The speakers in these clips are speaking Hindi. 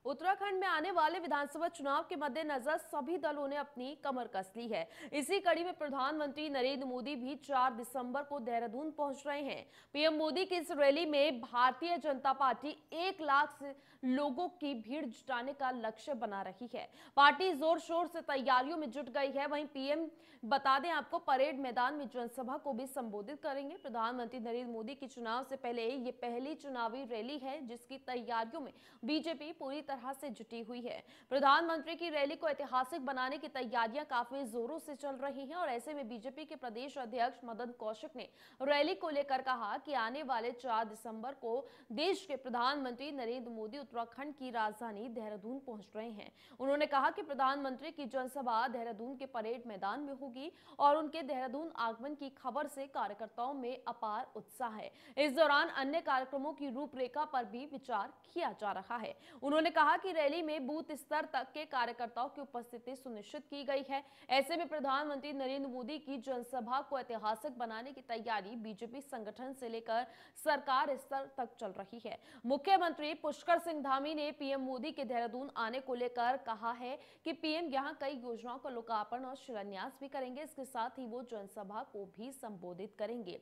उत्तराखंड में आने वाले विधानसभा चुनाव के मद्देनजर सभी दलों ने अपनी कमर कस ली है। इसी कड़ी में प्रधानमंत्री नरेंद्र मोदी भी 4 दिसंबर को देहरादून पहुंच रहे हैं। पीएम मोदी की इस रैली में भारतीय जनता पार्टी 1 लाख से लोगों की भीड़ जुटाने का लक्ष्य बना रही है। पार्टी जोर शोर से तैयारियों में जुट गई है। वहीं पीएम बता दें आपको, परेड मैदान में जनसभा को भी संबोधित करेंगे। प्रधानमंत्री नरेंद्र मोदी की चुनाव से पहले ये पहली चुनावी रैली है जिसकी तैयारियों में बीजेपी पूरी तरह से जुटी हुई है। प्रधानमंत्री की रैली को ऐतिहासिक बनाने की तैयारियां काफी जोरों से चल रही हैं और ऐसे में बीजेपी के प्रदेश अध्यक्ष मदन कौशिक ने रैली को लेकर कहा कि आने वाले 4 दिसंबर को देश के प्रधानमंत्री नरेंद्र मोदी उत्तराखंड की राजधानी देहरादून पहुंच रहे हैं। उन्होंने कहा कि प्रधानमंत्री की जनसभा देहरादून के परेड मैदान में होगी और उनके देहरादून आगमन की खबर से कार्यकर्ताओं में अपार उत्साह है। इस दौरान अन्य कार्यक्रमों की रूपरेखा पर भी विचार किया जा रहा है। उन्होंने कहा कि रैली में बूथ स्तर तक के कार्यकर्ताओं की उपस्थिति सुनिश्चित की गई है। ऐसे में प्रधानमंत्री नरेंद्र मोदी की जनसभा को ऐतिहासिक बनाने की तैयारी बीजेपी संगठन से लेकर सरकार स्तर तक चल रही है। मुख्यमंत्री पुष्कर सिंह धामी ने पीएम मोदी के देहरादून आने को लेकर कहा है कि पीएम यहां कई योजनाओं का लोकार्पण और शिलान्यास भी करेंगे। इसके साथ ही वो जनसभा को भी संबोधित करेंगे।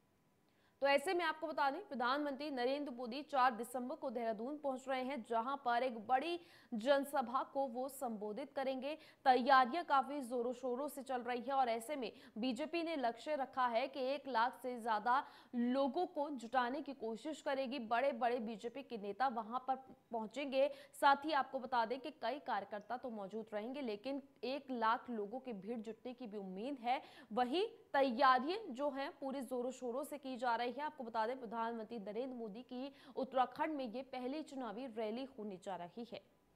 तो ऐसे में आपको बता दें, प्रधानमंत्री नरेंद्र मोदी 4 दिसंबर को देहरादून पहुंच रहे हैं, जहां पर एक बड़ी जनसभा को वो संबोधित करेंगे। तैयारियां काफी जोरों शोरों से चल रही है और ऐसे में बीजेपी ने लक्ष्य रखा है कि 1 लाख से ज्यादा लोगों को जुटाने की कोशिश करेगी। बड़े बड़े बीजेपी के नेता वहां पर पहुंचेंगे। साथ ही आपको बता दें कि कई कार्यकर्ता तो मौजूद रहेंगे, लेकिन 1 लाख लोगों की भीड़ जुटने की भी उम्मीद है। वहीं तैयारियां जो हैं पूरे जोरों शोरों से की जा रही है। आपको बता दें, प्रधानमंत्री नरेंद्र मोदी की उत्तराखंड में ये पहली चुनावी रैली होने जा रही है।